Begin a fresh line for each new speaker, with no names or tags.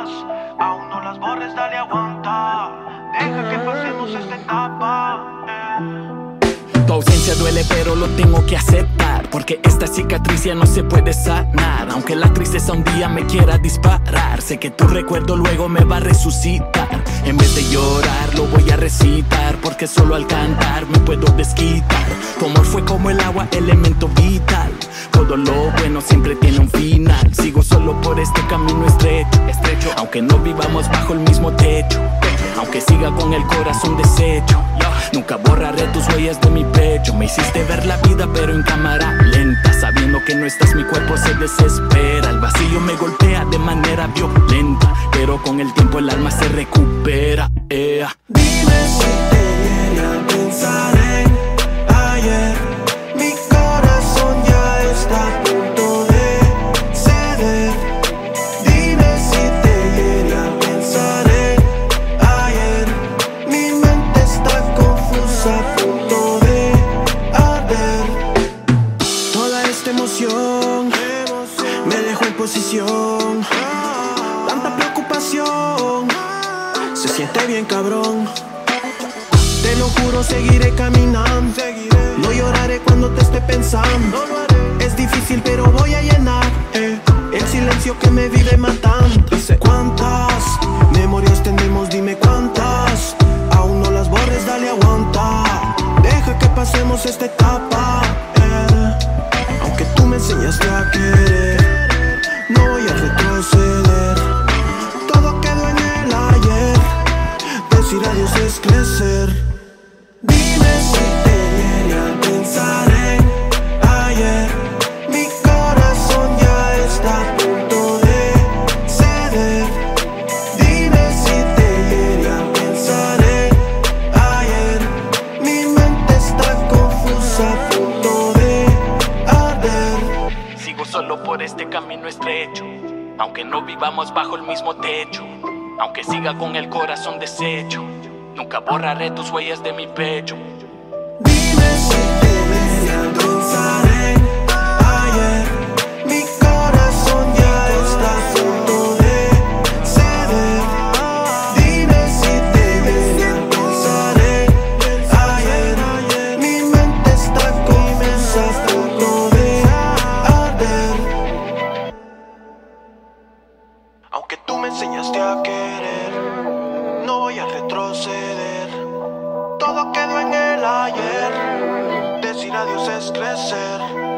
cuentas, aún no las borres, dale aguanta. Deja que pasemos esta etapa.
Tu ausencia duele pero lo tengo que aceptar, porque esta cicatriz ya no se puede sanar. Aunque la tristeza un día me quiera disparar, sé que tu recuerdo luego me va a resucitar. En vez de llorar lo voy a recitar, porque solo al cantar me puedo desquitar. Tu amor fue como el agua, elemento vital. Todo lo bueno siempre tiene un final. Sigo solo por este camino estrecho, aunque no vivamos bajo el mismo techo, aunque siga con el corazón deshecho. Nunca borraré tus huellas de mi pecho. Me hiciste ver la vida pero en cámara lenta. Sabiendo que no estás mi cuerpo se desespera. El vacío me golpea de manera violenta, pero con el tiempo el alma se recupera.
Dime si te llegué a pensar en ayer. Mi corazón ya está a punto de ceder. Dime si te llegué a pensar en ayer. Mi mente está confusa, a punto de arder. Toda esta emoción me dejó en posición. Tanta preocupación se siente bien cabrón. Te lo juro, seguiré caminando. No lloraré cuando te esté pensando. Es difícil pero voy a llenar el silencio que me vive matando. ¿Cuántas memorias tenemos? Dime cuántas. Aún no las borres, dale aguanta. Deja que pasemos esta etapa. Aunque tú me enseñaste a querer, no voy a retroceder. Todo quedó en el ayer. Decir adiós es crecer. Dime si te llegué a pensar en ayer. Mi corazón ya está a punto de ceder. Dime si te llegué a pensar en ayer. Mi mente está confusa, a punto de arder.
Sigo solo por este camino estrecho, aunque no vivamos bajo el mismo techo, aunque siga con el corazón deshecho. Nunca borraré tus huellas de mi pecho.
Dime si te llegué a pensar en ayer. Mi corazón ya está a punto de ceder. Dime si te llegué a pensar en ayer. Mi mente está confusa, a punto de arder. Aunque tú me enseñaste a querer, no voy a retroceder. Todo quedó en el ayer. Decir adiós es crecer.